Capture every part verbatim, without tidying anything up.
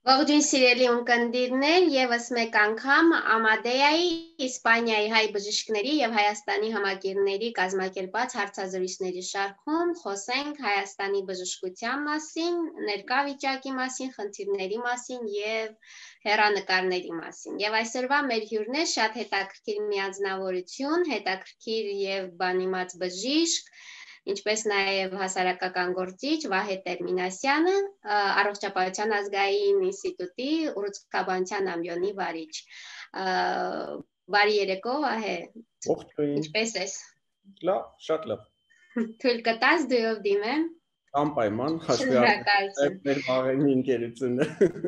Ողջույն սիրելի ունկնդիրներ, եւս մեկ անգամ Ամադեայի, Իսպանիայի հայ բժիշկների եւ Հայաստանի համագիրների կազմակերպած հարցազրույցների շարքում խոսենք Հայաստանի բժշկության մասին, ներկա վիճակի մասին, խնդիրների մասին եւ հեռանկարների մասին։ Եվ այսօրվա մեր հյուրն է շատ հետաքրքիր միանձնավորություն, հետաքրքիր եւ բանիմաց բժիշկ, ինչպես նաև հասարակական գործիչ Վահե Տերմինասյանը, Առողջապահության ազգային ինստիտուտի ուռուցքաբանության ամբիոնի վարիչ։ Բարի երեկո, Վահե։ Ողջույն։ Ինչպես ես։ Լավ, շատ լավ։ Թույլ կտաս դուով դիմեմ։ Անպայման, հաշվի առնելով մեր վաղեմի ընկերությունը։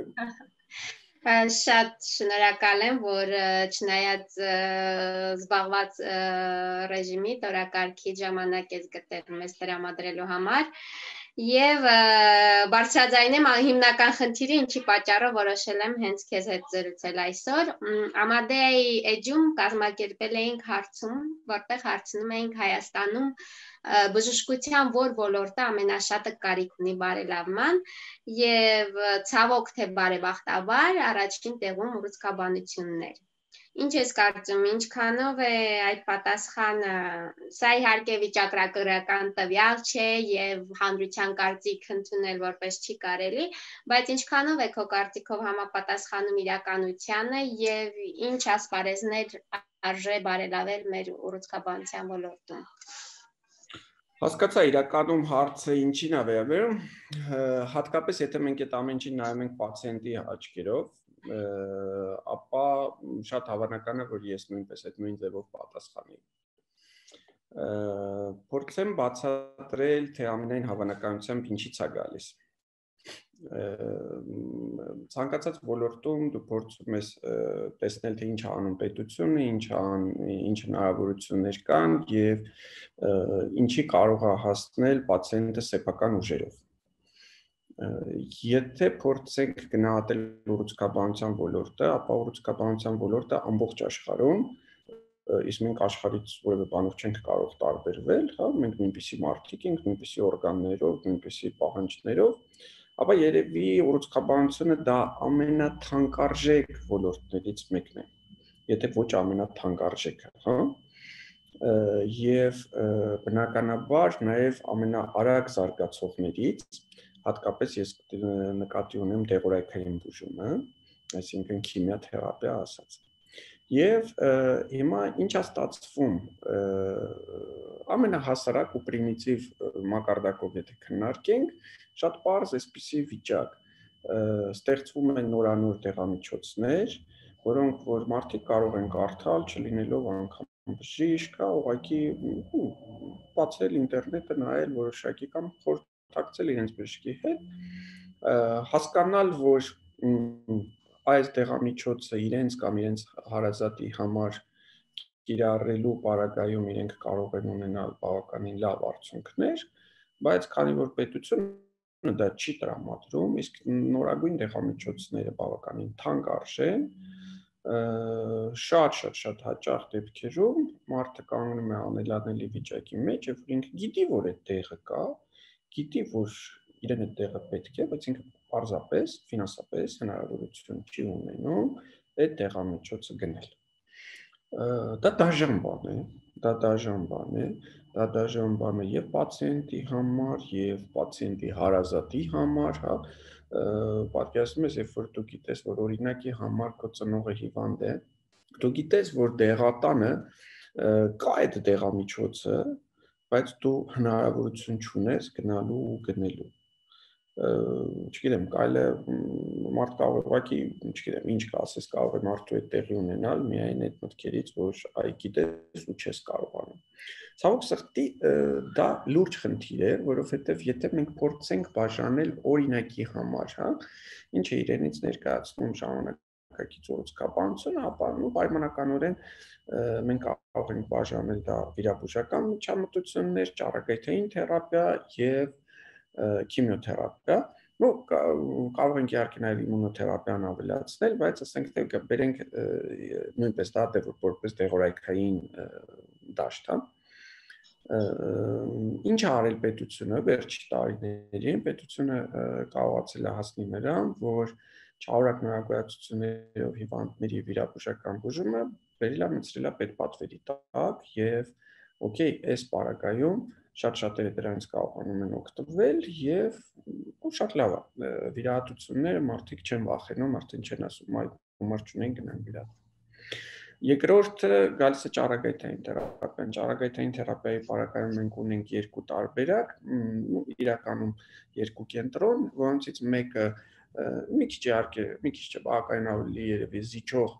Շատ շնորհակալ եմ, որ չնայած զբաղված ռեժիմի օրակարգի ժամանակ ես գտել մեզ տրամադրելու համար եւ բարձրաձայնեմ հիմնական խնդիրը, ինչի պատճառով որոշել եմ հենց քեզ հետ զրուցել այսօր։ Ամադեայի էջում կազմակերպել էինք հարցում, որտեղ հարցնում էինք Հայաստանում բժշկության որ ոլորտը ամենաշատը կարիք ունի բարելավման եւ ցավոք թե բարեբախտաբար առաջին տեղում ուռուցքաբանությունն էր։ Ինչ ես կարծում, ինչքանով է այդ պատասխանը, սա իհարկե վիճակագրական տվյալ չէ եւ հանրության կարծիք ընդունել որպես չի կարելի, բայց ինչքանով է քո կարծիքով համապատասխանում իրականությանը եւ ինչ ասպարեզներ արժե բարելավել մեր ուռուցքաբանության ոլորտում։ Հասկացա, իրականում հարցը ինչին է վերաբերում, հատկապես եթե մենք այդ ամեն ինչին նայում ենք պացիենտի աչքերով, ապա շատ հավանական է, որ ես նույնպես այդ նույն ձևով պատասխանեի։ Փորձեմ բացատրել, թե ամենայն հավանականությամբ ինչից է գալիս։ Ցանկացած ոլորտում դու փորձում ես տեսնել, թե ինչ է անում պետությունը, ինչ ինչ հնարավորություններ կան եւ ինչի կարող է հասնել պացիենտը սեփական ուժերով։ Եթե փորձենք գնահատել ուռուցքաբանության ոլորտը, ապա ուռուցքաբանության ոլորտը ամբողջ աշխարհում, իսկ մենք աշխարհից որևէ բանով չենք կարող տարբերվել, հա, մենք նույնպիսի մարդիկ ենք, նույնպիսի օրգաններով, նույնպիսի պահանջներով, ապա երևի ուռուցքաբանությունը դա ամենաթանկարժեք ոլորտներից մեկն է, եթե ոչ ամենաթանկարժեքը, հա։ Եվ բնականաբար նաև ամենաարագ զարգացողներից, հատկապես ես նկատի ունեմ դեղորայքային բուժումը, այսինքն քիմիաթերապիա ասած։ Եվ հիմա ինչ է ստացվում, ամենահասարակ ու պրիմիտիվ մակարդակով եթե քննարկենք, շատ պարզ այսպիսի վիճակ, ստեղծվում են նորանոր դեղամիջոցներ, որոնք որ մարդիկ կարող են կարդալ, չլինելով անգամ բժիշկ, ուղղակի բացել ինտերնետը, նայել որոշակի կամ խորհրդակցել իրենց բժշկի հետ, հասկանալ, որ այս դեղամիջոցը իրենց կամ իրենց հարազատի համար կիրառելու պարագայում իրենք կարող են ունենալ բավականին լավ արդյունքներ, բայց քանի որ պետությունը դա չի տրամադրում, իսկ նորագույն դեղամիջոցները բավականին թանկ արժեն, շատ-շատ-շատ հաճախ դեպքերում մարդը կանգնում է անելանելի վիճակի մեջ, եւ ինքը գիտի, որ այդ տեղը կա, գիտի, որ իրեն այդ տեղը պետք է, բայց ինքը պարզապես ֆինանսապես հնարավորություն չի ունենում այդ դեղամիջոցը գնել։ Դա դաժան բան է, դա դաժան բան է, դա դաժան բան է եւ պացիենտի համար, եւ պացիենտի հարազատի համար, հա, պատկերացնում ես, երբ որ դու գիտես, որ օրինակի համար քո ծնողը հիվանդ է, դու գիտես, որ դեղատանը կա այդ դեղամիջոցը, բայց դու հնարավորություն չունես գնալու ու գնելու։ Չգիտեմ, կարելի է մարդ կարող է ուղղակի, չգիտեմ, ինչ կասես, կարող է մարդու այդ տեղի ունենալ միայն այդ մտքերից, որ այ գիտես ու չես կարողանում։ Ցավոք սրտի դա լուրջ խնդիր է, որովհետև եթե մենք փորձենք բաժանել օրինակի համար, հա, ինչը իրենից ներկայացնում ժամանակակից ուռուցքաբանությունը, ապա ու պայմանականորեն մենք կարող ենք բաժանել դա վիրաբուժական միջամտություններ, ճառագայթային թերապիա եւ քիմիոթերապիա, ու կարող ենք իհարկե նաև իմունոթերապիան ավելացնել, բայց ասենք թե բերենք նույնպես դա որպես դեղորայքային դաշտ, հա։ Ինչ է արել պետությունը վերջի տարիներին, պետությունը կարողացել է հասնել նրան, որ Չարորակ նորագույացություններով հիվանդների վիրաբուժական բուժումը վերել է մտցրել է պետպատվերի տակ եւ օքեյ, այս պարագայում շատ շատերը դրանից կարողանում են օգտվել եւ շատ լավ է վիրահատությունները մարդիկ չեն վախենում, արդեն չեն ասում այ գումար չունեն գնան վիրահատվեն։ Երկրորդը գալիս է ճառագայթային թերապիան։ Ճառագայթային թերապիայի պարագայում մենք ունենք երկու տարբերակ, իրականում երկու կենտրոն, որոնցից մեկը մի քիչ իհարկե, մի քիչ չէ, բավականին ավելի երևի զիջող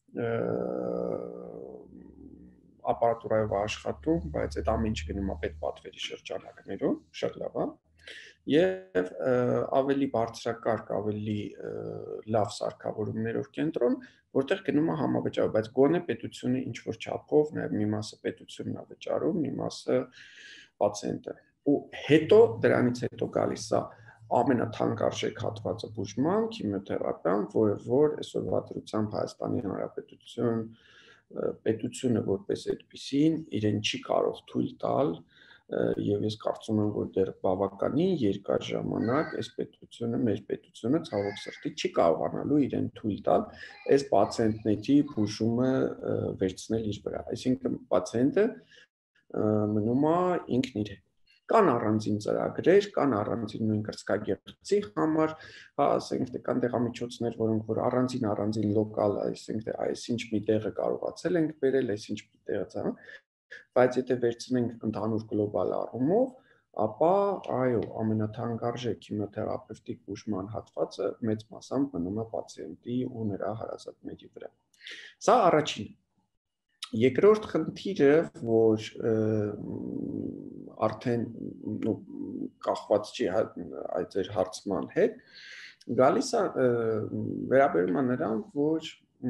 ապարատուրայով աշխատում, բայց այդ ամեն ինչ գնում է պետպատվերի շրջանակներում, շատ լավ է։ Եվ ավելի բարձրակարգ, ավելի լավ սարքավորումներով կենտրոն, որտեղ գնում է համավճարով, բայց գոնե պետությունը ինչ որ չափով, նաև մի մասը պետությունն է վճարում, մի մասը պացիենտը։ Ու հետո դրանից հետո գալիս է ամենաթանկարժեք հատվածը բուժման, քիմիոթերապիան, որը որ այսօրվա դրությամբ Հայաստանի Հանրապետություն պետությունը որպես այդպիսին իրեն չի կարող թույլ տալ եւ ես կարծում եմ, որ դեռ բավականին երկար ժամանակ այս պետությունը, մեր պետությունը ցավոք սրտի չի կարողանալու իրեն թույլ տալ այս պացիենտների բուժումը վերցնել իր վրա։ Այսինքն պացիենտը մնում է ինքն իր հետ։ Կան առանձին ծրագրեր, կան առանձին նույն կրծքագեղձի համար, հա, ասենք թե կան դեղամիջոցներ, որոնք որ առանձին առանձին լոկալ, այսինքն թե այսինչ մի տեղը կարողացել ենք բերել, այսինչ մի տեղը, հա, բայց եթե վերցնենք ընդհանուր գլոբալ առումով, ապա այո, ամենաթանկարժեք քիմիոթերապևտիկ բուժման հատվածը մեծ մասամբ մնում է պացիենտի ու նրա հարազատների վրա։ Սա առաջինը։ Երկրորդ խնդիրը, որ արդեն կախված չի այդ ձեր հարցման հետ, գալիս է վերաբերում է նրան, որ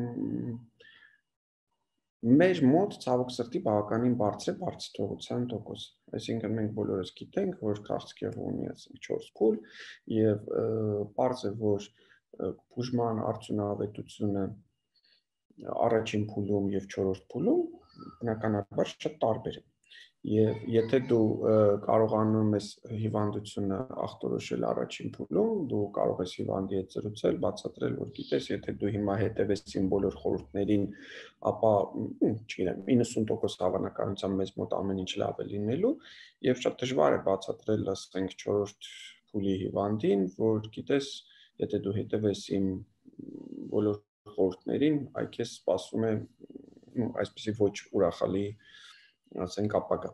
մեր մոտ ցավոք սրտի բավականին բարձր է բարձրաթվության տոկոսը։ Այսինքն մենք բոլորս գիտենք, որ քաղցկեղը ունի ասենք չորս փուլ եւ բարձր է, որ բուժման արդյունավետությունը առաջին փուլում եւ չորրորդ փուլում բնականաբար շատ տարբեր է։ Եվ եթե դու կարողանում ես հիվանդությունը ախտորոշել առաջին փուլում, դու կարող ես հիվանդի հետ զրուցել, բացատրել, որ գիտես, եթե դու հիմա հետևես իմ բոլոր խորհուրդներին, ապա, չգիտեմ, իննսուն տոկոս հավանականությամբ մեզ մոտ ամեն ինչ լավ է լինելու, եւ շատ դժվար է բացատրել, ասենք, չորրորդ փուլի հիվանդին, որ գիտես, եթե դու հետևես իմ բոլոր խորհուրդներին, այ քեզ սպասում է այսպեսի ոչ ուրախալի, ասենք, ապագա։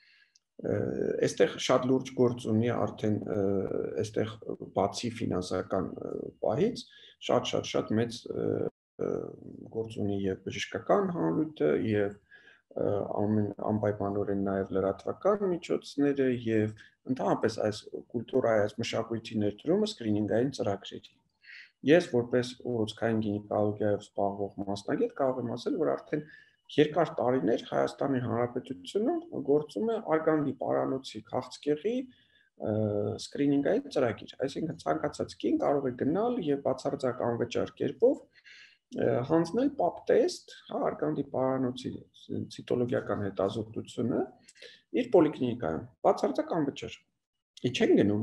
Այստեղ շատ լուրջ գործ ունի արդեն այստեղ բացի ֆինանսական պահից, շատ-շատ-շատ մեծ գործ ունի եւ բժշկական հանրույթը եւ անպայմանորեն նաեւ լրատվական միջոցները եւ ընդհանրապես այս կուլտուրայի, այս մշակույթի ներդրումը սկրինինգային ծրագրերի։ Ես որպես ուռուցքային գինեկոլոգիայով զբաղվող մասնագետ կարող եմ ասել, որ արդեն երկար տարիներ Հայաստանի Հանրապետությունում գործում է արգանդի պարանոցի քաղցկեղի սկրինինգային ծրագիր, այսինքն ցանկացած կին կարող է գնալ եւ բացարձակ անվճար կերպով հանձնել պապ տեստ, հա, արգանդի պարանոցի ցիտոլոգիական հետազոտությունը իր պոլիկլինիկայում, բացարձակ անվճար։ Ի չեն գնում։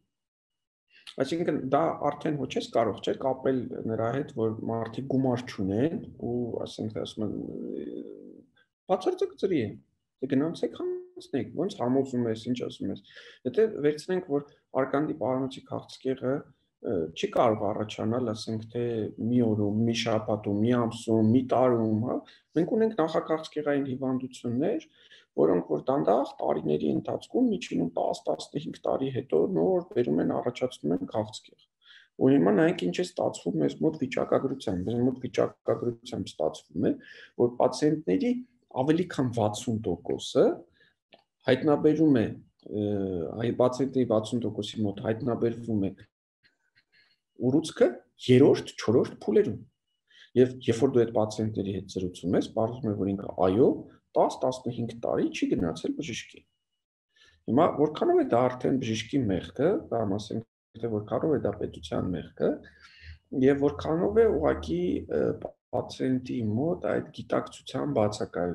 Այսինքն դա արդեն ոչ ես կարող չէ կապել նրա հետ, որ մարդիկ գումար չունեն ու ասենք ասում են բացարձակ ծրի է։ Դե գնացեք հանձնեք, ոնց համոզում ես, ինչ ասում ես։ Եթե վերցնենք, որ արգանդի պարանոցի քաղցկեղը չի կարող առաջանալ, ասենք թե մի օրում, մի շաբաթում, մի ամսում, մի տարում, հա։ Մենք ունենք նախաքաղցկեղային հիվանդություններ, որոնք որ դանդաղ տարիների ընթացքում միջինում տասը-տասնհինգ տարի հետո նոր բերում են առաջացնում են քաղցկեղ։ Ու հիմա նայեք ինչ է ստացվում մեզ մոտ վիճակագրությամբ, մեզ մոտ վիճակագրությամբ ստացվում է, որ պացիենտների ավելի քան վաթսուն տոկոսը հայտնաբերում է, այ պացիենտների վաթսուն տոկոսի մոտ հայտնաբերվում է ուռուցքը երրորդ, չորրորդ փուլերում։ Եվ երբ որ դու այդ պացիենտների հետ զրուցում ես, պարզվում է, որ ինքը այո, տասը-տասնհինգ տարի չի գնացել բժշկի։ Հիմա որքանով է դա արդեն բժշկի մեղքը, կամ ասենք թե որքանով է դա պետության մեղքը, եւ որքանով է ուղղակի պացիենտի մոտ այդ գիտակցության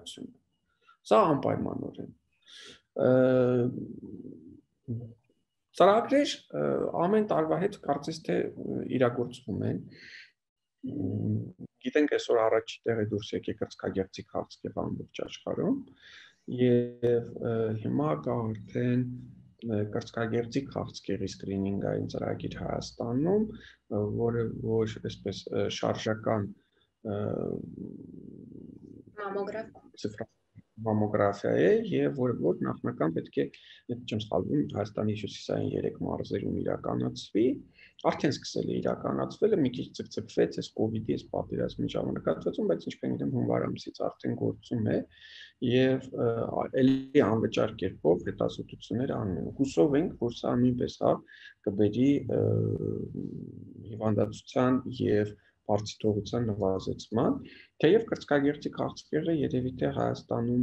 բացակայությունը։ Սա անպայմանորեն։ Ծրագրեր ամեն տարվա հետ կարծես թե իրագործվում են։ Գիտենք այսօր առաջի տեղը դուրս եկել կրծքագեղձի քաղցկեղը ամբողջ աշխարհում եւ հիմա կա արդեն կրծքագեղձի քաղցկեղի սկրինինգային ծրագիր Հայաստանում, որը ոչ այսպես շարժական մամոգրաֆիա մամոգրաֆիա է եւ որ որ նախնական պետք է, եթե չեմ սխալվում, Հայաստանի հյուսիսային երեք մարզերում իրականացվի, արդեն սկսել է իրականացվել, մի քիչ ցկցկվեց այս կոവിഡ്ի այս պատերազմի ժամանակացում, բայց ինչպես գիտեմ հունվար ամսից արդեն գործում է եւ ելի անվճար կերպով հետազոտություններ անում են։ Հուսով ենք, որ սա նույնպես հա կբերի հիվանդացության եւ բարձրացության նվազեցման, թեև կրծքագեղձի քաղցկեղը երևի թե Հայաստանում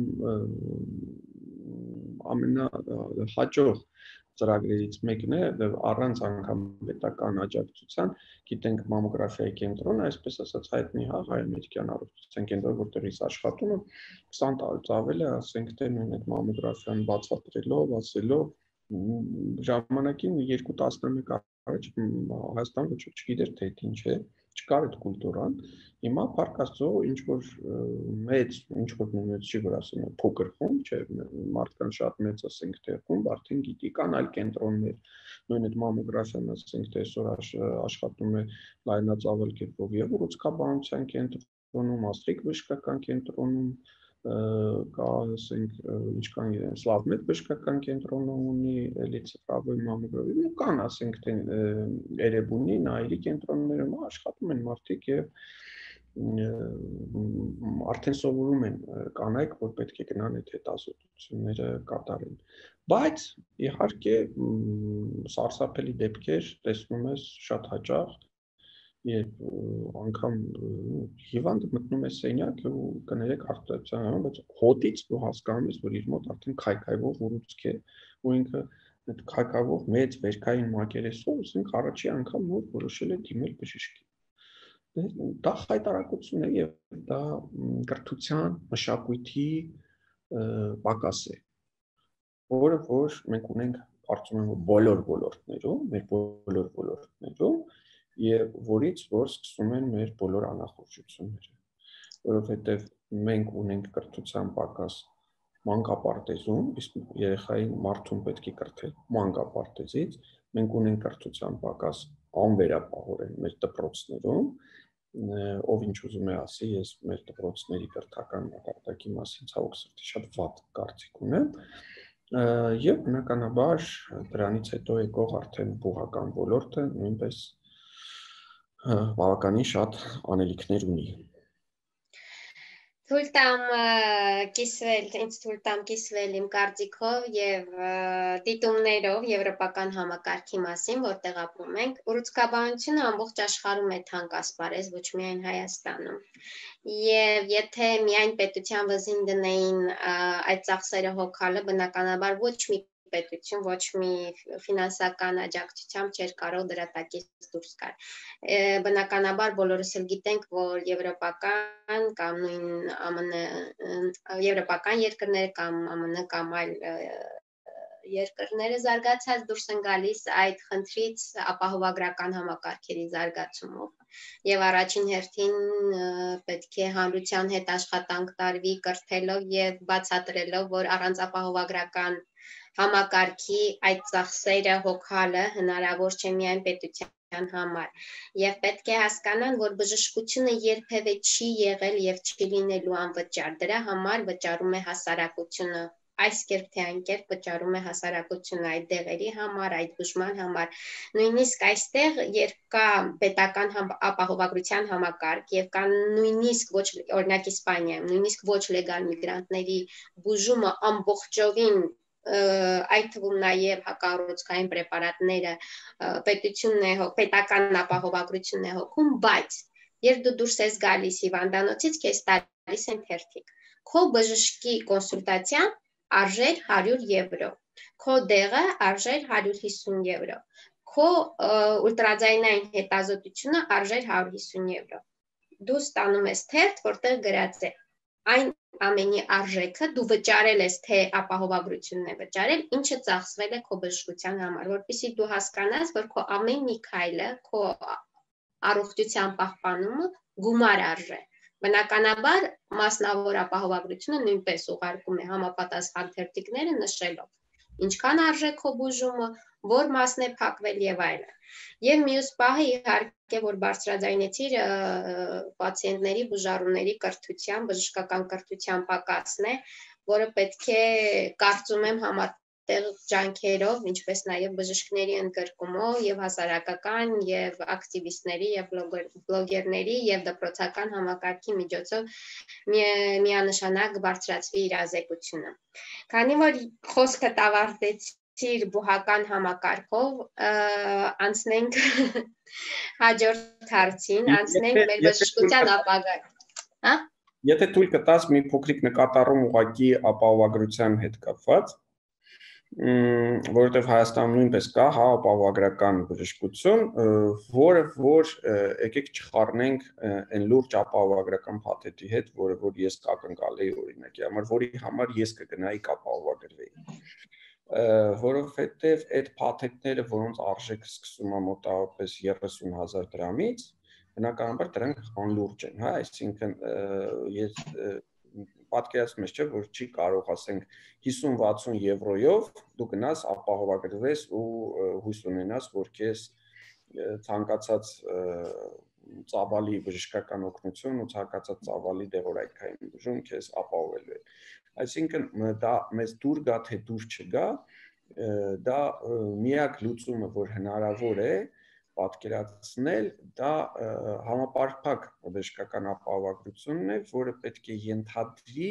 ամենահաջող ծրագրերից մեկն է, առանց անգամ պետական աջակցության, գիտենք մամոգրաֆիայի կենտրոնը, այսպես ասած հայտնի հա հայ-ամերիկյան առողջության կենտրոնը, որտեղից աշխատում է քսան տարուց ավել է, ասենք թե նույն այդ մամոգրաֆիան բացատրելով, ասելով ժամանակին երկու տասնամյակ առաջ Հայաստանը ոչ ոք չգիտեր թե ինչ է, չկար այդ կուլտուրան, հիմա փառք Աստծո ինչ որ մեծ, ինչ որ նույնիսկ չի որ ասում փոքր խումբ, չէ, մարդկան շատ մեծ ասենք թե խումբ արդեն գիտի, կան այլ կենտրոններ, նույն այդ մամոգրաֆիան ասենք թե այսօր աշխատում է լայնածավալ կերպով եւ ուռուցքաբանության կենտրոնում, աստրիկ բժշկական կենտրոնում կա, ասենք, ինչքան իրեն Սլավմեդ բժշկական կենտրոնը ունի, էլի ծրագրի մամոգրաֆիա, կան, ասենք, թե Էրեբունի, Նայիրի կենտրոններում աշխատում են մարդիկ եւ արդեն սովորում են կանայք, որ պետք է գնան այդ հետազոտությունները կատարեն։ Բայց իհարկե սարսափելի դեպքեր տեսնում ես շատ հաճախ Երբ անգամ հիվանդը մտնում է սենյակ ու կներեք արտադրության անում, բայց հոտից դու հասկանում ես, որ իր մոտ արդեն քայքայվող ուռուցք է, ու ինքը այդ քայքայվող մեծ վերքային մակերեսով, ասենք առաջի անգամ նոր որոշել է դիմել բժշկի։ Դա խայտարակություն է եւ դա կրթության, մշակույթի պակաս է, որը որ մենք ունենք, կարծում եմ, բոլոր ոլորտներում, մեր բոլոր ոլորտներում եւ որից որ սկսում են մեր բոլոր անախորժությունները, որովհետեւ մենք ունենք կրթության պակաս մանկապարտեզում, իսկ երեխային մարդուն պետք է կրթել մանկապարտեզից, մենք ունենք կրթության պակաս անվերապահորեն մեր դպրոցներում, ով ինչ ուզում է ասի, ես մեր դպրոցների կրթական մակարդակի մասին ցավոք սրտի շատ վատ կարծիք ունեմ, եւ բնականաբար դրանից հետո եկող արդեն բուհական ոլորտը նույնպես բավականին շատ անելիքներ ունի։ Թույլ տամ կիսվել, ինձ թույլ տամ կիսվել իմ կարծիքով եւ դիտումներով եվրոպական համակարգի մասին, որտեղ ապրում ենք, ուռուցքաբանությունը ամբողջ աշխարհում է թանկ ասպարեզ, ոչ միայն Հայաստանում։ Եվ եթե միայն պետության վզին դնեին այդ ծախսերը հոգալը, բնականաբար ոչ մի պետություն, ոչ մի ֆինանսական աջակցությամբ չէր կարող դրա տակից դուրս գալ։ Բնականաբար բոլորս էլ գիտենք, որ եվրոպական կամ նույն ԱՄՆ եվրոպական երկրներ կամ ԱՄՆ կամ այլ երկրները զարգացած դուրս են գալիս այդ խնդրից ապահովագրական համակարգերի զարգացումով եւ առաջին հերթին պետք է հանրության հետ աշխատանք տարվի կրթելով եւ բացատրելով, որ առանց ապահովագրական համակարգի այդ ծախսերը հոգալը հնարավոր չէ միայն պետության համար եւ պետք է հասկանան, որ բժշկությունը երբևէ չի եղել եւ չի լինելու անվճար, դրա համար վճարում է հասարակությունը, այս կերպ թե այն կերպ վճարում է հասարակությունը այդ դեղերի համար, այդ բուժման համար, նույնիսկ այստեղ երբ կա պետական ապահովագրության համակարգ եւ կա նույնիսկ ոչ օրինակ Իսպանիայում, նույնիսկ ոչ լեգալ միգրանտների բուժումը ամբողջովին այդ թվում նաև հակառուցքային պրեպարատները պետությունն է, պետական ապահովագրությունն է հոգում, բայց երբ դու դուրս ես գալիս հիվանդանոցից, քեզ տալիս են թերթիկ։ Քո բժշկի կոնսուլտացիան արժեր հարյուր եվրո, քո դեղը արժեր հարյուր հիսուն եվրո, քո ուլտրաձայնային հետազոտությունը արժեր հարյուր հիսուն եվրո։ Դու ստանում ես թերթ, որտեղ գրած է այն ամենի արժեքը դու վճարել ես, թե ապահովագրությունն է վճարել, ինչը ծախսվել է քո բժշկության համար, որպեսզի դու հասկանաս, որ քո ամեն մի քայլը, քո առողջության պահպանումը գումար արժե։ Բնականաբար մասնավոր ապահովագրությունը նույնպես ուղարկում է համապատասխան թերթիկները նշելով ինչքան արժե քո բուժումը, որ մասն է փակվել եւ այլն։ Եվ մյուս պահը իհարկե որ բարձրաձայնեցիր պացիենտների բուժառուների կրթության, բժշկական կրթության պակասն է, որը պետք է կարծում եմ համատեղ ջանքերով, ինչպես նաև բժիշկների ընդգրկումով եւ հասարակական եւ ակտիվիստների եւ բլոգերների եւ դպրոցական համակարգի միջոցով միանշանակ բարձրացվի իրազեկությունը։ Քանի որ խոսքը ավարտեցիր բուհական համակարգով, անցնենք հաջորդ հարցին, անցնենք մեր բժշկության ապագան։ Հա? Եթե թույլ կտաս մի փոքրիկ նկատառում ուղղակի ապահովագրության հետ կապված, որովհետև Հայաստանում նույնպես կա հա ապահովագրական բժշկություն, որը որ եկեք չխառնենք այն լուրջ ապահովագրական փաթեթի հետ, որը որ ես կակնկալեի օրինակի համար, որի համար ես կգնայի կապահովագրվեի։ Որովհետև այդ փաթեթները, որոնց արժեքը սկսում է մոտավորապես երեսուն հազար դրամից, բնականաբար դրանք անլուրջ են, հա, այսինքն ես պատկերացնում ես, չէ, որ չի կարող ասենք հիսուն-վաթսուն եվրոյով դու գնաս ապահովագրվես ու հույս ունենաս, որ քեզ ցանկացած ծավալի բժշկական օգնություն ու ցանկացած ծավալի դեղորայքային բուժում քեզ ապահովելու է։ Այսինքն դա մեզ դուր գա թե դուր չգա, դա միակ լուծումը, որ հնարավոր է պատկերացնել, դա համապարփակ բժշկական ապահովագրությունն է, որը պետք է ենթադրի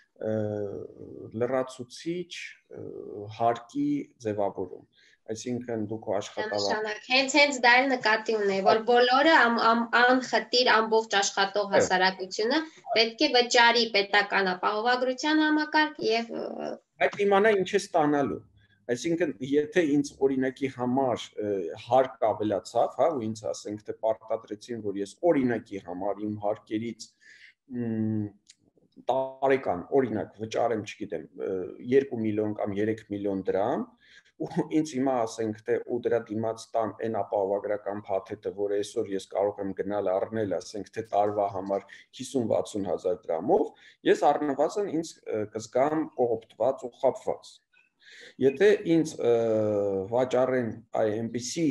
լրացուցիչ հարկի ձևավորում։ Այսինքն դուք աշխատավարձ Հենց հենց դա էլ նկատի ունեի, որ բոլորը անխտիր ամբողջ աշխատող հասարակությունը պետք է վճարի պետական ապահովագրության համակարգ եւ այդ իմանա ինչ է ստանալու։ Այսինքն եթե ինձ օրինակի համար հարկ ավելացավ, հա, ու ինձ ասենք թե պարտադրեցին, որ ես օրինակի համար իմ հարկերից տարեկան օրինակ վճարեմ, չգիտեմ, երկու միլիոն կամ երեք միլիոն դրամ, ու ինձ հիմա ասենք թե ու դրա դիմաց տան այն ապահովագրական փաթեթը, որ այսօր ես կարող եմ գնալ առնել, ասենք թե տարվա համար հիսուն-վաթսուն հազար դրամով, ես առնվազն ինձ կզգամ կողոպտված ու խաբված։ Եթե ինձ վաճառեն այնպիսի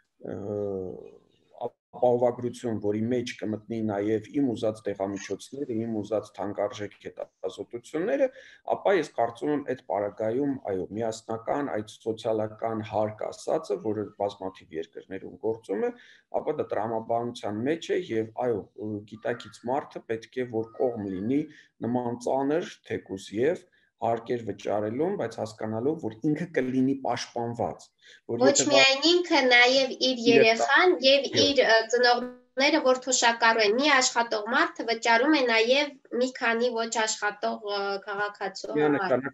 ապահովագրություն, որի մեջ կմտնի նաև իմ ուզած դեղամիջոցները, իմ ուզած թանկարժեք հետազոտությունները, ապա ես կարծում եմ այդ պարագայում, այո, միասնական այդ սոցիալական հարկ ասածը, որը բազմաթիվ երկրներում գործում է, ապա դա տրամաբանության մեջ է եւ այո, գիտակից մարդը պետք է որ կողմ լինի նման ծանր թեկուզ եւ հարկեր վճարելուն, բայց հասկանալով, որ ինքը կլինի պաշտպանված։ Ոչ միայն ինքը, նաև իր երեխան եւ իր ծնողները, որ թոշակառու են, մի աշխատող մարդը վճարում է նաև մի քանի ոչ աշխատող քաղաքացու համար։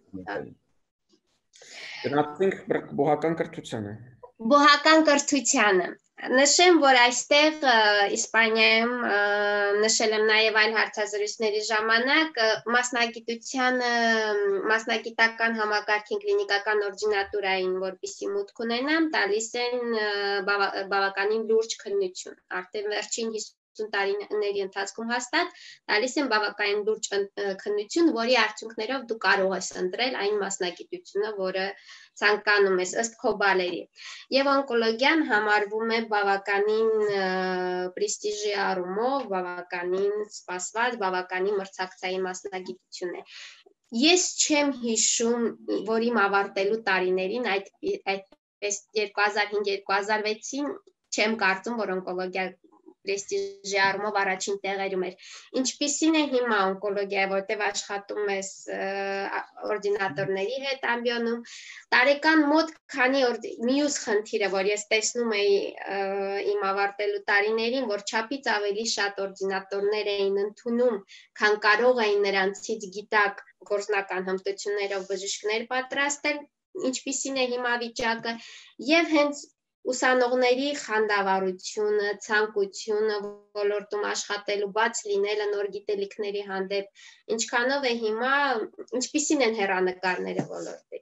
Գնացինք բուհական կրթությանը։ Բուհական կրթությանը։ Նշեմ, որ այստեղ Իսպանիայում նշել եմ նաև այլ հարցազրույցների ժամանակ մասնագիտությանը, մասնագիտական համակարգին կլինիկական օրդինատուրային, որպեսզի մուտք ունենամ, տալիս են բավականին լուրջ քննություն։ Արդեն վերջին հիսուն տարիների ընթացքում հաստատ տալիս են բավականին լուրջ քննություն, որի արդյունքներով դու կարող ես ընտրել այն մասնագիտությունը, որը ցանկանում ես ըստ քո բալերի։ Եվ օնկոլոգիան համարվում է բավականին պրեստիժի առումով, բավականին սպասված, բավականին մրցակցային մասնագիտություն է։ Ես չեմ հիշում, որ իմ ավարտելու տարիներին այդպես երկու հազար հինգ երկու հազար վեցին չեմ կարծում, որ օնկոլոգիա պրեստիժի առումով առաջին տեղերում էր։ Ինչպիսին է հիմա օնկոլոգիա, որտեղ աշխատում ես օրդինատորների հետ ամբիոնում, տարեկան մոտ քանի մյուս խնդիրը, որ ես տեսնում էի իմ ավարտելու տարիներին, որ չափից ավելի շատ օրդինատորներ էին ընդունում, քան կարող էին նրանցից գիտակ գործնական հմտություններով բժիշկներ պատրաստել, ինչպիսին է հիմա վիճակը, եւ հենց ուսանողների խանդավառությունը, ցանկությունը ոլորտում աշխատելու, բաց լինելը նոր գիտելիքների հանդեպ, ինչքանով է հիմա, ինչպիսին են հեռանկարները ոլորտի։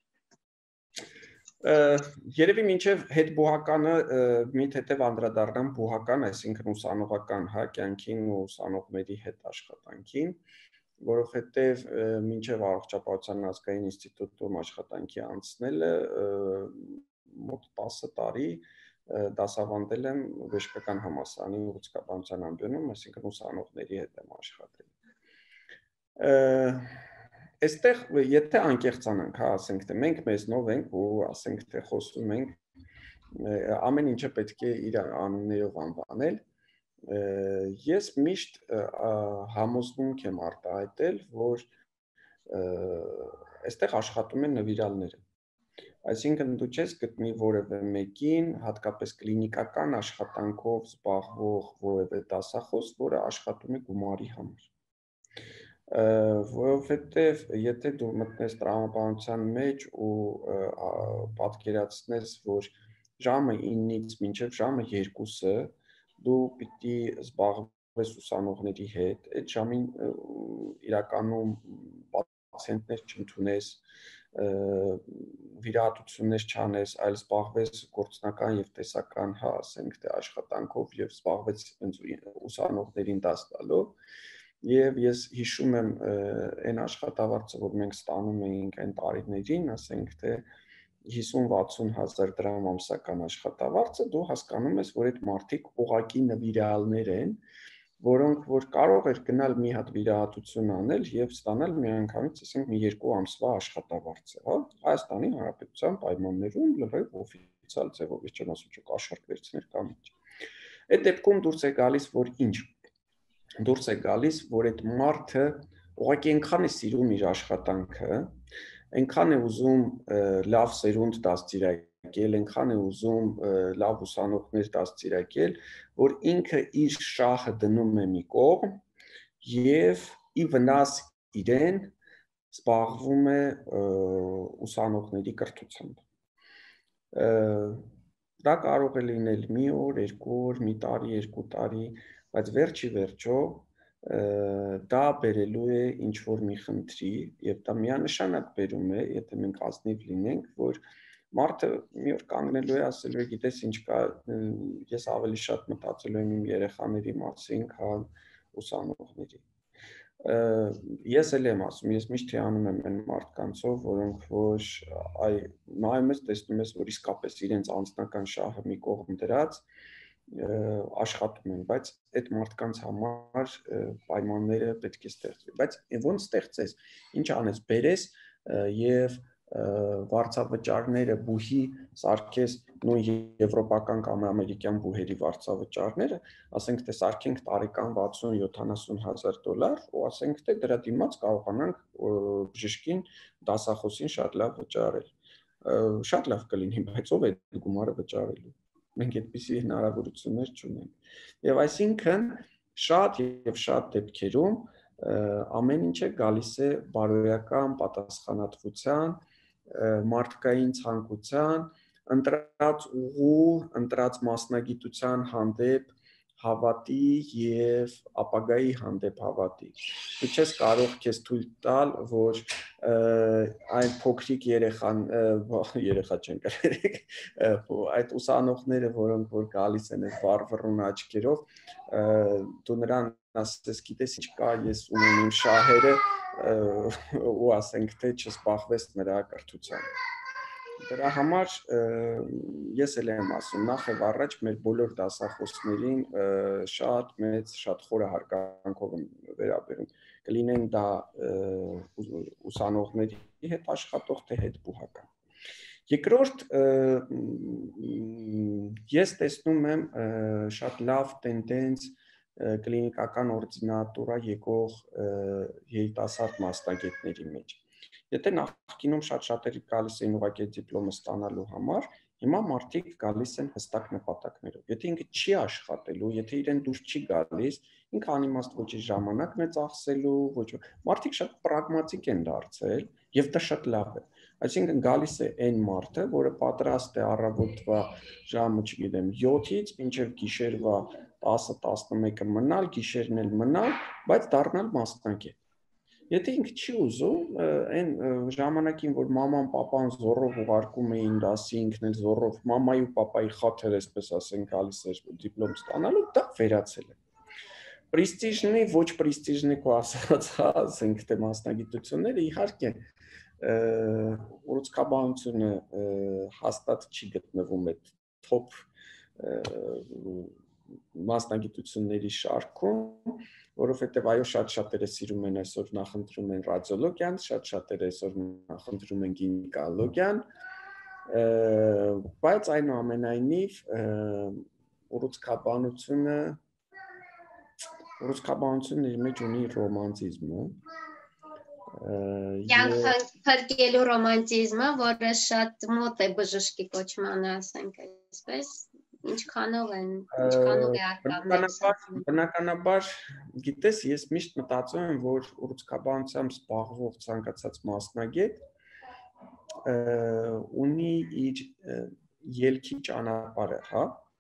Երևի մինչև հետ բուհականը մի թեթև անդրադառնամ բուհական, այսինքն ուսանողական հա կյանքին ու ուսանողների հետ աշխատանքին, որովհետև մինչև Առողջապահության ազգային ինստիտուտում աշխատանքի անցնելը մոտ տասը տարի դասավանդել եմ Բժշկական համալսարանի ուղղությունաբանության ամբիոնում, այսինքն ուսանողների հետ եմ աշխատել։ Այստեղ եթե անկեղծանանք, հա, ասենք թե մենք մեզնով ենք ու ասենք թե խոսում ենք, ամեն ինչը պետք է իր անուններով անվանել, ես միշտ համոզմունք եմ արտահայտել, որ այստեղ աշխատում են նվիրալները։ Այսինքն դու չես գտնի որևէ մեկին, հատկապես կլինիկական աշխատանքով զբաղվող որևէ դասախոս, որը աշխատում է գումարի համար։ Որովհետև եթե դու մտնես տրամաբանության մեջ ու պատկերացնես, որ ժամը ինից մինչև ժամը երկուսը դու պիտի զբաղվես ուսանողների հետ, այդ ժամին իրականում պացիենտներ չընդունես, վիրահատություններ չանես, այլ զբաղվես գործնական եւ տեսական, հա, ասենք թե աշխատանքով եւ զբաղվես ուսանողներին դաս տալով։ Եվ ես հիշում եմ այն աշխատավարձը, որ մենք ստանում էինք այն տարիներին, ասենք թե հիսուն-վաթսուն հազար դրամ ամսական աշխատավարձը, դու հասկանում ես, որ այդ մարդիկ ուղղակի նվիրալներ են, որոնք որ կարող էր գնալ մի հատ վիրահատություն անել եւ ստանալ միանգամից, ասենք, մի երկու ամսվա աշխատավարձը, հա, Հայաստանի Հանրապետության պայմաններում լրիվ օֆիցիալ ձևով, ես չեմ ասում, չէ, կաշառք վերցներ կամ ինչ։ Այդ դեպքում դուրս է գալիս, որ ինչ դուրս է գալիս, որ այդ մարդը ուղղակի այնքան է սիրում իր աշխատանքը, այնքան է ուզում լավ սերունդ դաստիարակել, այնքան է ուզում լավ ուսանողներ դաստիարակել, որ ինքը իր շահը դնում է մի կողմ եւ ի վնաս իրեն զբաղվում է ուսանողների կրթությամբ։ Դա կարող է լինել մի օր, երկու օր, մի տարի, երկու տարի, բայց վերջի վերջո դա բերելու է ինչ-որ մի խնդրի եւ դա միանշանակ բերում է, եթե մենք ազնիվ լինենք, որ մարդը մի օր կանգնելու է, ասելու է, գիտես ինչ կա, ես ավելի շատ մտածելու եմ իմ երեխաների մասին, քան ուսանողների։ Ես էլ եմ ասում, ես միշտ հիանում եմ այն մարդկանցով, որոնք որ այ նայում ես, տեսնում ես, որ իսկապես իրենց անձնական շահը մի կողմ դրած աշխատում են, բայց այդ մարդկանց համար պայմանները պետք է ստեղծվի, բայց ոնց ստեղծես, ինչ անես, բերես եւ վարձավճարները բուհի սարքես նույն եվրոպական կամ ամերիկյան բուհերի վարձավճարները, ասենք թե սարքենք տարեկան վաթսուն-յոթանասուն հազար դոլար ու ասենք թե դրա դիմաց կարողանանք բժշկին դասախոսին շատ լավ վճարել։ Շատ լավ կլինի, բայց ով է գումարը վճարելու։ Մենք այդպիսի հնարավորություններ չունենք։ Եվ այսինքն շատ եւ շատ դեպքերում ամեն ինչը գալիս է բարոյական պատասխանատվության, մարդկային ցանկության, ընտրած ուղու, ընտրած մասնագիտության հանդեպ հավատի եւ ապագայի հանդեպ հավատի։ Դու չես կարող քեզ թույլ տալ, որ այն փոքրիկ երեխան, երեխա չեն կրեք, այդ ուսանողները, որոնք որ գալիս են այդ վառվռուն աչքերով, դու նրան ասես, գիտես ինչ կա, ես ունեմ իմ շահերը ու ասենք թե չզբաղվես նրա կրթությամբ։ Դրա համար ես էլ եմ ասում, նախ եւ առաջ մեր բոլոր դասախոսներին շատ մեծ, շատ խորը հարգանքով եմ վերաբերում։ Կլինեն դա ուսանողների հետ աշխատող, թե հետ բուհական։ Երկրորդ, ես տեսնում եմ շատ լավ տենդենց կլինիկական օրդինատուրա եկող երիտասարդ մասնագետների մեջ։ Եթե նախկինում շատ շատերը գալիս էին ուղղակի դիպլոմը ստանալու համար, հիմա մարդիկ գալիս են հստակ նպատակներով։ Եթե ինքը չի աշխատելու, եթե իրեն դուրս չի գալիս, ինքը անիմաստ ոչ իր ժամանակն է ծախսելու, ոչ մարդիկ շատ պրագմատիկ են դարձել եւ դա շատ լավ է, Այսինքն գալիս է այն մարդը, որը պատրաստ է առավոտվա ժամը, չգիտեմ, յոթից մինչև գիշերվա տասը տասնմեկը մնալ, գիշերն էլ մնալ, բայց դառնալ մասնակից։ Եթե ինքը չի ուզում, այն ժամանակին, որ մաման, պապան զոռով ուղարկում էին դասի, ինքն էլ զոռով մամայի ու պապայի խաթր, այսպես ասենք, գալիս էր դիպլոմ ստանալու, դա վերացել է։ Պրեստիժնի, ոչ պրեստիժնի քո ասած, ասենք թե մասնագիտությունները իհարկե ուռուցքաբանությունը հաստատ չի գտնվում այդ top մասնագիտությունների շարքում, որովհետև այո շատ շատերը սիրում են այսօր նախընտրում են ռադիոլոգիան, շատ շատերը այսօր նախընտրում են գինեկոլոգիան, բայց այնուամենայնիվ ուռուցքաբանությունը ուռուցքաբանությունն իր մեջ ունի ռոմանտիզմը, կյանք փրկելու ռոմանտիզմը, որը շատ մոտ է բժշկի կոչմանը, ասենք այսպես, ինչքանով են, ինչքանով է արտադրվում։ Բնականաբար, գիտես, ես միշտ մտածում եմ, որ ուռուցքաբանությամբ զբաղվող ցանկացած մասնագետ ունի իր ելքի ճանապարհը, հա։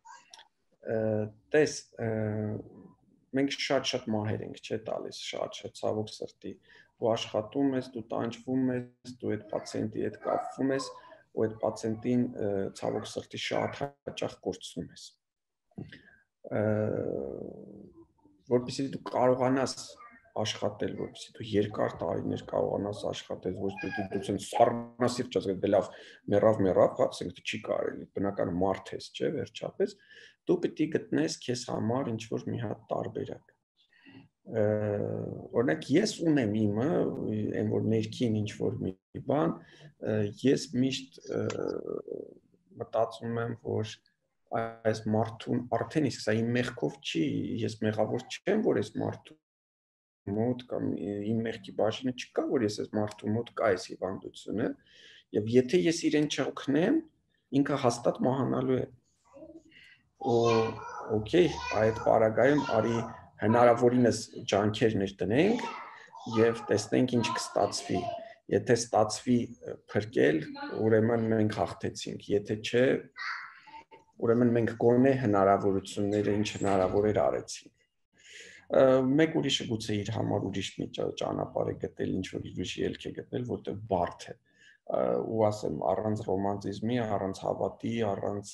Տես, մենք շատ-շատ մահեր ենք, չէ՞ տալիս, շատ-շատ ցավոք սրտի, ու աշխատում ես, դու տանջվում ես, դու այդ պացիենտի հետ կապվում ես, ու այդ պացիենտին ցավոք սրտի շատ հաճախ կորցնում ես։ Որպեսզի դու կարողանաս աշխատել, որպեսզի դու երկար տարիներ կարողանաս աշխատել, ոչ թե դու ցենց սառնասիրտ չես, դե լավ, մեռավ, մեռավ, ասենք չի կարելի, բնական մարդ ես, չէ՞, վերջապես, դու պիտի գտնես քեզ համար ինչ-որ մի հատ տարբերակ։ Օրինակ ես ունեմ իմը, այն որ ներքին ինչ-որ մի բան, ես միշտ մտածում եմ, որ այս մարդուն արդեն իսկ սա իմ մեղքով չի, ես մեղավոր չեմ, որ այս մարդու մոտ կամ իմ մեղքի բաժինը չկա, որ ես այս մարդու մոտ կա այս հիվանդությունը, եւ եթե ես իրեն չօգնեմ, ինքը հաստատ մահանալու է։ Ու օքեյ, այդ պարագայում արի հնարավորինս ջանքեր ներդնենք եւ տեսնենք ինչ կստացվի։ Եթե ստացվի փրկել, ուրեմն մենք հաղթեցինք, եթե չէ, ուրեմն մենք գոնե հնարավորությունները ինչ հնարավոր էր արեցինք։ Մեկ ուրիշը գուցե իր համար ուրիշ մի ճանապարհ է գտել, ինչ որ ուրիշ ելք է գտել, որտեղ բարդ է։ Ու ասեմ, առանց ռոմանտիզմի, առանց հավատի, առանց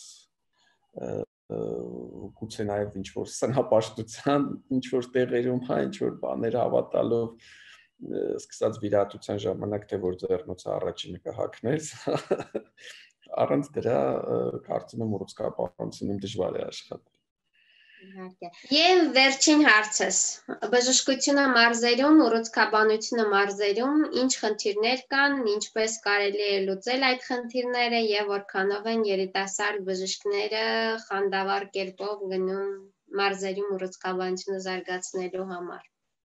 գուցե նաև ինչ որ սնապաշտության, ինչ որ տեղերում, հա, ինչ որ բաներ հավատալով, սկսած վիրահատության ժամանակ, թե որ ձեռնոցը առաջինը կհագնես, առանց դրա կարծում եմ ուռուցքաբանությունում դժվար է աշխատել։ Եվ վերջին հարցս, բժշկությունը մարզերում, ուռուցքաբանությունը մարզերում, ինչ խնդիրներ կան, ինչպես կարելի է լուծել այդ խնդիրները եւ որքանով են երիտասարդ բժիշկները խանդավառ կերպով գնում մարզերում ուռուցքաբանությունը զարգացնելու համար։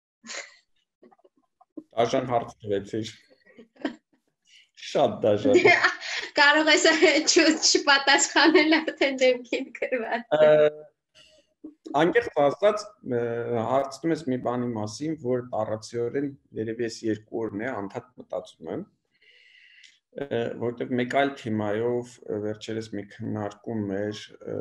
Դաժան հարց տվեցիր։ Շատ դաժան։ Կարող ես չպատասխանել արդեն դեմքին գրված։ Անկեղծ ասած, հարցնում ես մի բանի մասին, որ տառացիորեն երևի ես երկու օրն է անդադ մտածում եմ, որտեղ մեկ այլ թեմայով վերջերս մի քննարկում էր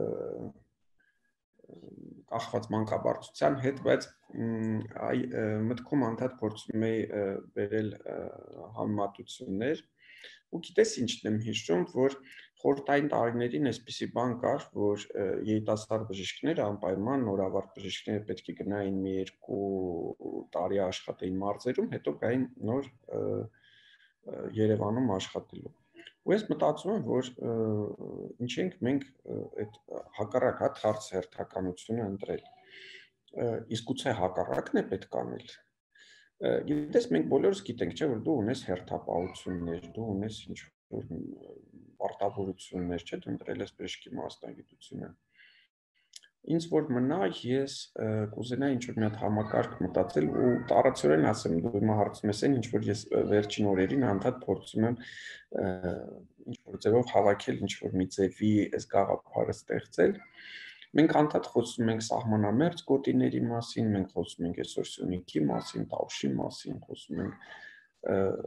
կախված մանկաբարձության հետ, բայց մտքում անդադ փորձում էի բերել համեմատություններ, ու գիտես ինչն եմ հիշում, որ խորհրդային տարիներին այսպիսի բան կար, որ երիտասարդ բժիշկները անպայման նորավարտ բժիշկները պետք է գնային մի երկու տարի աշխատեին մարզերում, հետո գային նոր Երևանում աշխատելու։ Ու ես մտածում եմ, որ ինչ ենք մենք այդ հակառակ հատ հարց հերթականությունը ընտրել։ Իսկ գուցե հակառակն է պետք անել։ Գիտես, մենք բոլորս գիտենք, չէ՞, որ դու ունես հերթապահություններ, դու ունես ինչ-որ պարտավորություններ, չէ՞, դու ընտրել ես բժշկի մասնագիտությունը։ Ինձ որ մնա, ես կուզենայի ինչ-որ մի հատ համակարգ մտածել ու տառացիորեն ասեմ, դու հիմա հարցում ես այն, ինչ որ ես վերջին օրերին անդադ փորձում եմ ինչ-որ ձևով հավաքել, ինչ-որ մի ձևի այս գաղափարը ստեղծել։ Մենք անդադ խոսում ենք սահմանամերձ գոտիների մասին, մենք խոսում ենք այսօր Սյունիքի մասին, Տավուշի մասին, խոսում ենք,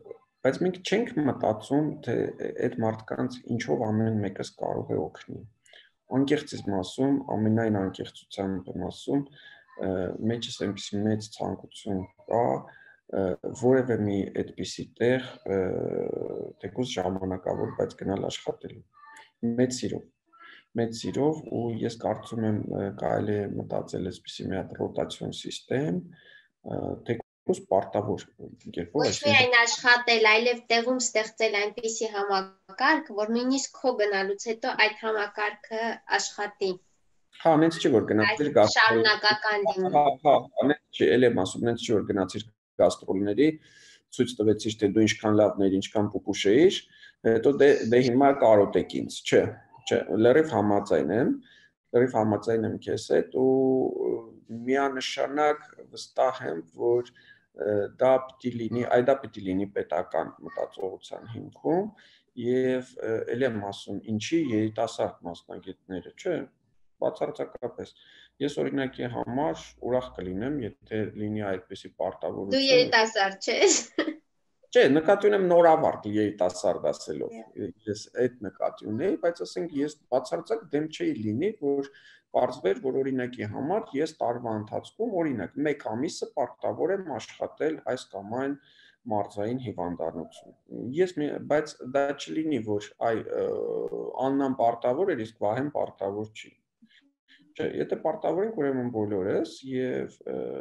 Բայց մենք չենք մտածում, թե այդ մարդկանց ինչով ամեն մեկս կարող է օգնի։ Անկեղծ եմ ասում, ամենայն անկեղծությամբ եմ ասում, մեջս այնպիսի մեծ ցանկություն կա, որևէ մի այդպիսի տեղ թեկուզ ժամանակավոր, բայց գնալ աշխատելու։ Մեծ սիրով, մեծ սիրով ու ես կարծում եմ կարելի է մտածել այսպիսի մի հատ ռոտացիոն սիստեմ, թեկուզ պարտավոր կերպով, ոչ միայն աշխատել, այլև տեղում ստեղծել այնպիսի համակարգ, որ նույնիսկ քո գնալուց հետո այդ համակարգը աշխատի։ Հա, նենց չի որ գնացիր շարունակական լինի։ Հա, հա, նենց չի, էլ եմ ասում, նենց չի որ գնացիր գաստրոլների, ցույց տվեցիր, թե դու ինչքան լավն էիր, ինչքան պուպուշ էիր, հետո դե դե հիմա կարոտ եք ինձ, չէ, չէ, լրիվ համաձայն եմ, լրիվ համաձայն եմ քեզ հետ ու միանշանակ վստահ եմ, որ դա պիտի լինի, այ դա պիտի լինի պետական մտածողության հիմքում եւ ել եմ ասում, ինչի երիտասարդ մասնագետները, չէ, բացարձակապես։ Ես օրինակի համար ուրախ կլինեմ, եթե լինի այդպիսի պարտավորություն։ Դու երիտասարդ չես։ Չէ, նկատի ունեմ նորավարտ երիտասարդ ասելով։ Ես այդ նկատի ունեի, բայց ասենք ես բացարձակ դեմ չէի լինի, որ պարզվեր, որ օրինակի համար ես տարվա ընթացքում օրինակ մեկ ամիսը պարտավոր եմ աշխատել այս կամ այն մարզային հիվանդանոցում։ Ես բայց դա չլինի, որ այ Աննան պարտավոր էր, իսկ Վահեն պարտավոր չի։ Չէ, եթե պարտավոր ենք, ուրեմն բոլորս եւ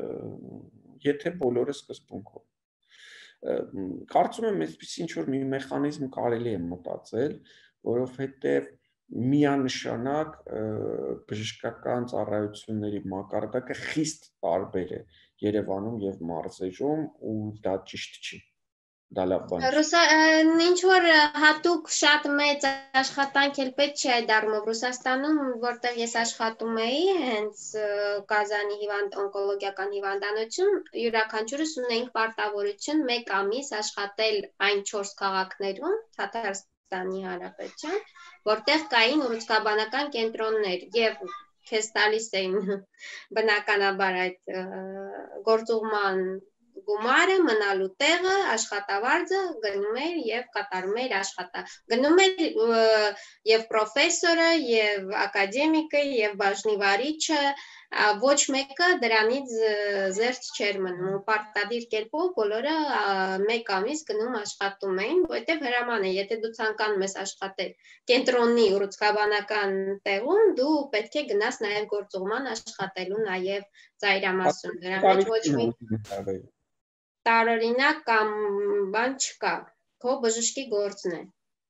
եթե բոլորը սկզբունքով։ Կարծում եմ, այսպես ինչ որ մի մեխանիզմ կարելի է մտածել, որովհետեւ միանշանակ բժշկական ծառայությունների մակարդակը խիստ տարբեր է Երևանում եւ մարզերում ու դա ճիշտ չի։ Դա լավ բան չէ։ Ռուսա ինչ որ հատուկ շատ մեծ աշխատանք էլ պետք չի այդ առումով Ռուսաստանում, որտեղ ես աշխատում էի, հենց Կազանի հիվանդ օնկոլոգիական հիվանդանոցում, յուրաքանչյուրս ունեինք պարտավորություն մեկ ամիս աշխատել այն չորս քաղաքներում, Թաթարստանի Հանրապետության, որտեղ կային ուռուցքաբանական կենտրոններ եւ քեզ տալիս էին բնականաբար այդ գործուղման գումարը, մնալու տեղը, աշխատավարձը, գնում էր եւ կատարում էր աշխատա։ Գնում էր եւ պրոֆեսորը, եւ ակադեմիկը, եւ բաժնի վարիչը, ոչ մեկը դրանից զերծ չէր մնում։ Պարտադիր կերպով բոլորը մեկ ամիս գնում աշխատում էին, որտեղ հրաման է, եթե դու ցանկանում ես աշխատել կենտրոնի ուռուցքաբանական տեղում, դու պետք է գնաս նաեւ գործուղման աշխատելու նաեւ ծայրամասում։ Դրա մեջ ոչ մի տարօրինակ կամ բան չկա, քո բժշկի գործն է։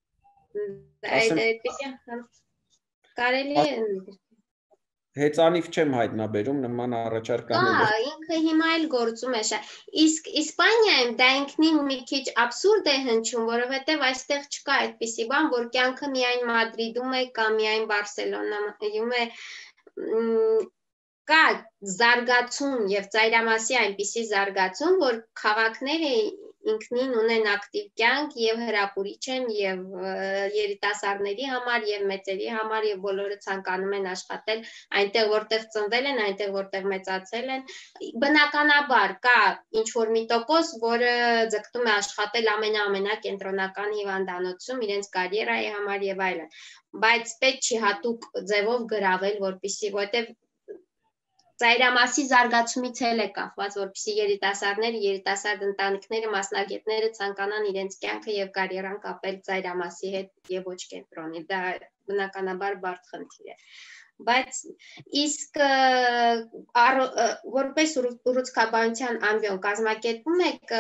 Այդ այդպեսի կարելի է հեծանիվ չեմ հայտնաբերում նման առաջարկաները։ Հա, ինքը հիմա էլ գործում է շատ։ Իսկ Իսպանիայում դա ինքնին մի քիչ աբսուրդ է հնչում, որովհետև այստեղ չկա այդպիսի բան, որ կյանքը միայն Մադրիդում է կամ միայն Բարսելոնայում է։ Կա զարգացում եւ ծայրամասի այնպիսի զարգացում, որ քաղաքները ինքնին ունեն ակտիվ կյանք եւ հրապուրիչ են եւ երիտասարդների համար եւ մեծերի համար եւ բոլորը ցանկանում են աշխատել այնտեղ որտեղ ծնվել են, այնտեղ որտեղ մեծացել են։ Բնականաբար կա ինչ որ մի տոկոս, որը ձգտում է աշխատել ամենաամենակենտրոնական հիվանդանոցում իրենց կարիերայի համար եւ այլն, բայց պետք չի հատուկ ձևով գրավել, որպեսզի որտեղ ծայրամասի զարգացումից էլ է կախված, որպեսզի երիտասարդները, երիտասարդ ընտանիքները, մասնագետները ցանկանան իրենց կյանքը եւ կարիերան կապել ծայրամասի հետ եւ ոչ կենտրոնի։ Դա բնականաբար բարդ խնդիր է։ Բայց իսկ որպես ուռուցքաբանության ամբիոն կազմակերպում եք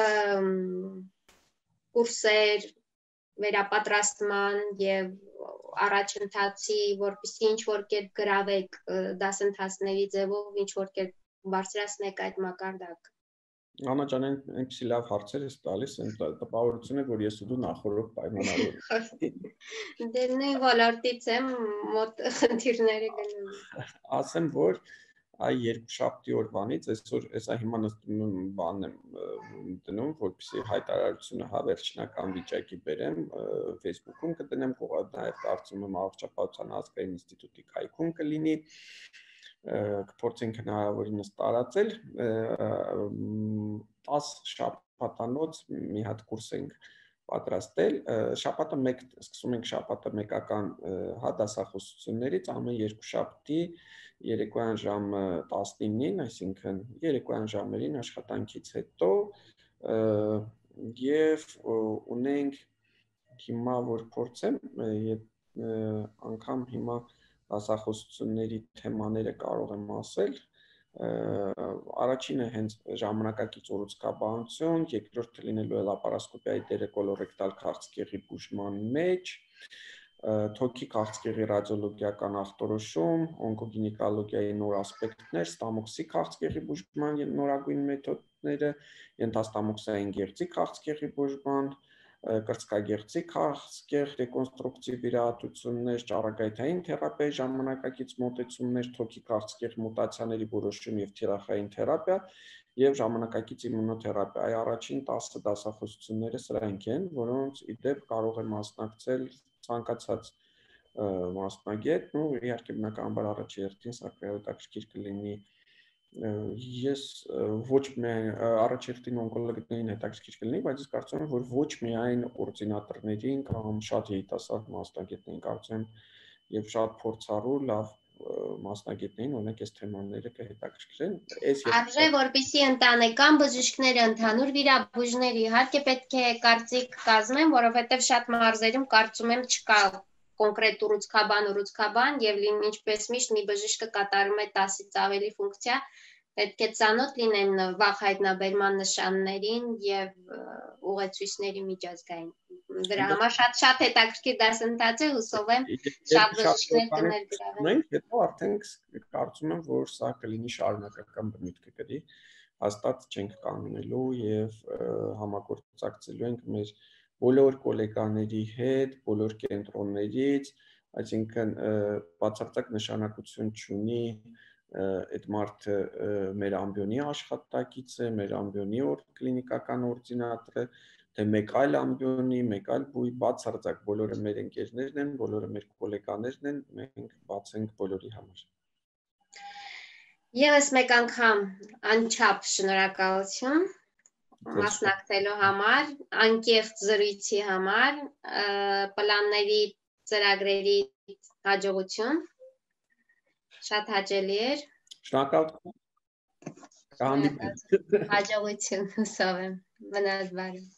կուրսեր, վերապատրաստման եւ առաջընթացի, որպեսզի ինչ որ կերպ գրավեք դասընթացների ձևով, ինչ որ կերպ բարձրացնեք այդ մակարդակը։ Անա ջան, այնպեսի լավ հարցեր ես տալիս, այն տպավորություն է, որ ես ու դու նախորդ պայմանավորվում։ Դե նույն ոլորտից եմ, մոտ խնդիրները գնում։ Ասեմ, որ այ երկուշաբթի օրվանից այսօր էսա հիմա նստում բանն եմ դնում, որպեսզի հայտարարությունը հա վերջնական վիճակի բերեմ, Facebook-ում կդնեմ, նաև կարծում եմ Առողջապահության ազգային ինստիտուտի կայքում կլինի, կփորձենք հնարավորինս տարածել, տասը շաբաթանոց մի հատ կուրս ենք պատրաստել, շաբաթը մեկ սկսում ենք շաբաթը մեկական հա դասախոսություններից, ամեն երկուշաբթի երեկոյան ժամը տասնինին, այսինքն երեկոյան ժամերին աշխատանքից հետո եւ ունենք հիմա որ փորձեմ անգամ հիմա դասախոսությունների թեմաները կարող եմ ասել Առաջինը հենց ժամանակակից ուռուցքաբանություն, երկրորդը լինելու է լապարասկոպիայի դերը կոլորեկտալ քաղցկեղի բուժման մեջ, թոքի քաղցկեղի ռադիոլոգիական ախտորոշում, օնկոգինեկոլոգիայի նոր ասպեկտներ, ստամոքսի քաղցկեղի բուժման նորագույն մեթոդները, ենթաստամոքսային գեղձի քաղցկեղի բուժման, կրծքագեղձի քաղցկեղ, ռեկոնստրուկտիվ վիրահատություններ, ճառագայթային թերապիայի ժամանակակից մոտեցումներ, թոքի քաղցկեղ մուտացիաների որոշում եւ թիրախային թերապիա եւ ժամանակակից իմունոթերապիա։ Այ առաջին տասը դասախոսությունները սրանք են, որոնց ի դեպ կարող է մասնակցել ցանկացած մասնագետ, ու իհարկե բնականաբար առաջի հերթին սա հետաքրքիր կլինի Ես ոչ միայն առաջերտին օնկոլոգներին հետաքրքիր կլինի, բայց ես կարծում եմ, որ ոչ միայն կոորդինատորներին կամ շատ երիտասարդ մասնագետներին կարծում եմ եւ շատ փորձառու լավ մասնագետներին օրինակ այս թեմաները կհետաքրքրեն։ Արժե որպեսզի ընտանեկան բժիշկները ընդհանուր վիրաբույժներ իհարկե պետք է կարծիք կազմեն, որովհետեւ շատ մարզերում կարծում եմ չկա կոնկրետ ուռուցքաբան, ուռուցքաբան եւ ինչպես միշտ մի բժիշկը կատարում է տասից ավելի ֆունկցիա, պետք է ծանոթ լինեն վաղ հայտնաբերման նշաններին եւ ուղեցույցների միջազգային։ Դրա համար շատ շատ հետաքրքիր դասընթաց է, հուսով եմ շատ բժիշկներ կներգրավեն։ Հետո արդեն կարծում եմ, որ սա կլինի շարունակական բնույթ կգրի, հաստատ չենք կանգնելու եւ համագործակցելու ենք մեր բոլոր գոլեգաների հետ, բոլոր կենտրոններից, այսինքն բացարձակ նշանակություն չունի այդ մարդը մեր ամբիոնի աշխատակից է, մեր ամբիոնի կլինիկական օրդինատոր է, թե մեկ այլ ամբիոնի, մեկ այլ բույ, բացարձակ բոլորը մեր ընկերներն են, բոլորը մեր գոլեգաներն են, մենք բաց ենք բոլորի համար։ Եվս մեկ անգամ անչափ շնորհակալություն մասնակցելու համար, անկեղծ զրույցի համար, պլանների ծրագրերի հաջողություն, շատ հաճելի էր։ Շնորհակալություն։ Հաջողություն, հուսով եմ, մնաս բարի։